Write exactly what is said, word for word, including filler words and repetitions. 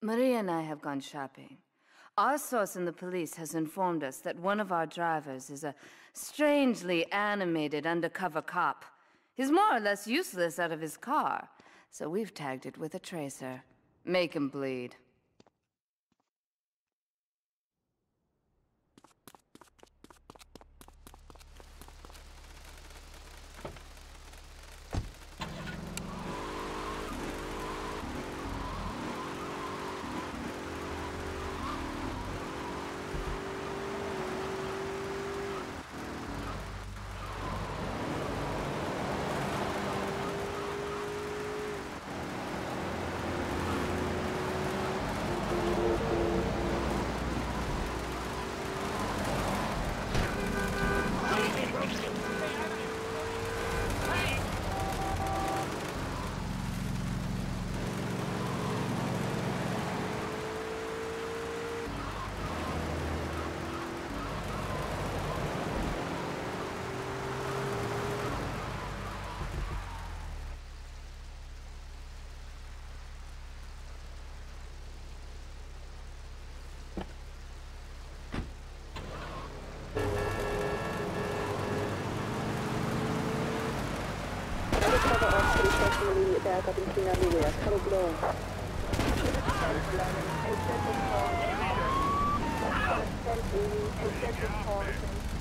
Maria and I have gone shopping. Our source in the police has informed us that one of our drivers is a strangely animated undercover cop. He's more or less useless out of his car, so we've tagged it with a tracer. Make him bleed. Pääkaupunkina Liujas, Karugloon. Except for